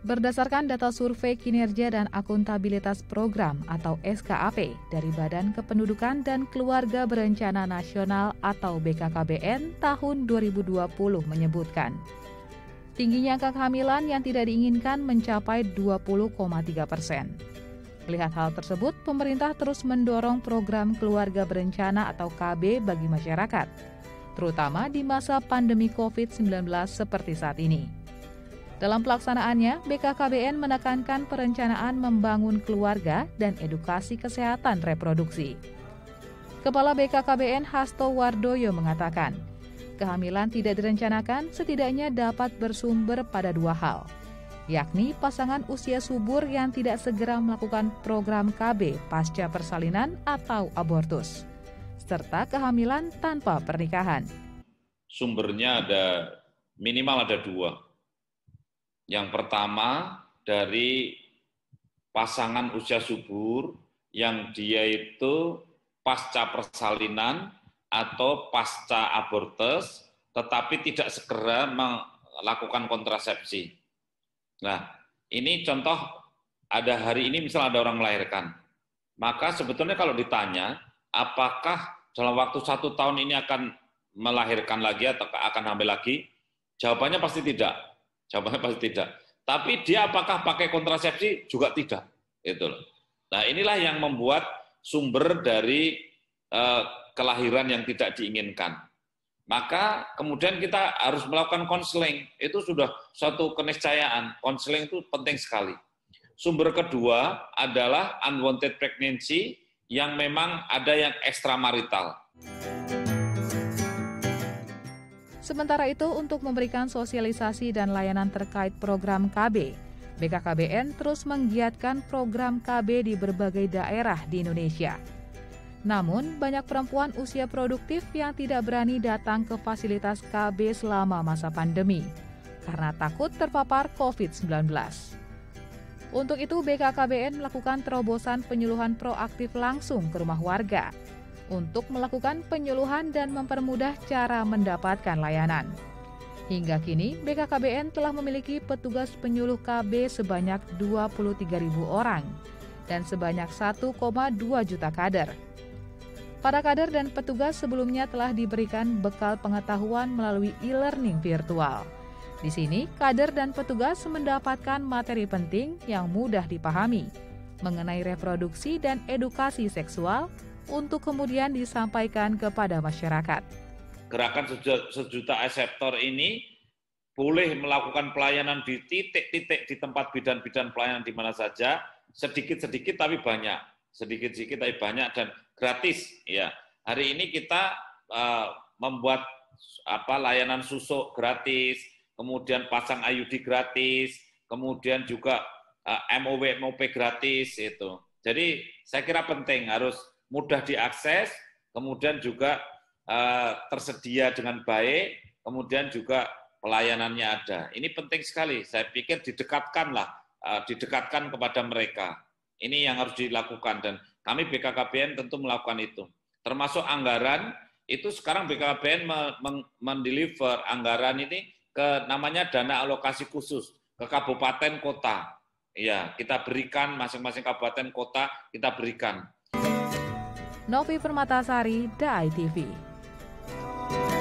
Berdasarkan data Survei Kinerja dan Akuntabilitas Program atau SKAP dari Badan Kependudukan dan Keluarga Berencana Nasional atau BKKBN tahun 2020 menyebutkan, tingginya angka kehamilan yang tidak diinginkan mencapai 20,3%. Melihat hal tersebut, pemerintah terus mendorong program keluarga berencana atau KB bagi masyarakat, terutama di masa pandemi COVID-19 seperti saat ini. Dalam pelaksanaannya, BKKBN menekankan perencanaan membangun keluarga dan edukasi kesehatan reproduksi. Kepala BKKBN Hasto Wardoyo mengatakan, kehamilan tidak direncanakan setidaknya dapat bersumber pada dua hal, yakni pasangan usia subur yang tidak segera melakukan program KB pasca persalinan atau abortus, serta kehamilan tanpa pernikahan. Sumbernya minimal ada dua. Yang pertama dari pasangan usia subur yang dia itu pasca persalinan atau pasca abortus tetapi tidak segera melakukan kontrasepsi. Nah, ini contoh ada hari ini misalnya ada orang melahirkan. Maka sebetulnya kalau ditanya apakah dalam waktu 1 tahun ini akan melahirkan lagi atau akan hamil lagi, jawabannya pasti tidak. Jawabannya pasti tidak. Tapi dia apakah pakai kontrasepsi? Juga tidak. Itu loh. Nah, inilah yang membuat sumber dari kelahiran yang tidak diinginkan. Maka kemudian kita harus melakukan konseling. Itu sudah suatu keniscayaan. Konseling itu penting sekali. Sumber kedua adalah unwanted pregnancy yang memang ada yang ekstramarital. Sementara itu, untuk memberikan sosialisasi dan layanan terkait program KB, BKKBN terus menggiatkan program KB di berbagai daerah di Indonesia. Namun, banyak perempuan usia produktif yang tidak berani datang ke fasilitas KB selama masa pandemi, karena takut terpapar COVID-19. Untuk itu, BKKBN melakukan terobosan penyuluhan proaktif langsung ke rumah warga, untuk melakukan penyuluhan dan mempermudah cara mendapatkan layanan. Hingga kini, BKKBN telah memiliki petugas penyuluh KB sebanyak 23.000 orang dan sebanyak 1,2 juta kader. Para kader dan petugas sebelumnya telah diberikan bekal pengetahuan melalui e-learning virtual. Di sini, kader dan petugas mendapatkan materi penting yang mudah dipahami mengenai reproduksi dan edukasi seksual, untuk kemudian disampaikan kepada masyarakat. Gerakan sejuta aseptor ini boleh melakukan pelayanan di titik-titik di tempat bidan-bidan pelayanan di mana saja, sedikit-sedikit tapi banyak, sedikit-sedikit tapi banyak dan gratis. Ya, hari ini kita membuat layanan susuk gratis, kemudian pasang IUD gratis, kemudian juga MOP gratis itu. Jadi saya kira penting harus mudah diakses, kemudian juga tersedia dengan baik, kemudian juga pelayanannya ada. Ini penting sekali, saya pikir didekatkan kepada mereka. Ini yang harus dilakukan dan kami BKKBN tentu melakukan itu. Termasuk anggaran, itu sekarang BKKBN mendeliver anggaran ini ke namanya dana alokasi khusus ke kabupaten kota. Ya, kita berikan masing-masing kabupaten kota kita berikan. Novi Permatasari, DAI TV.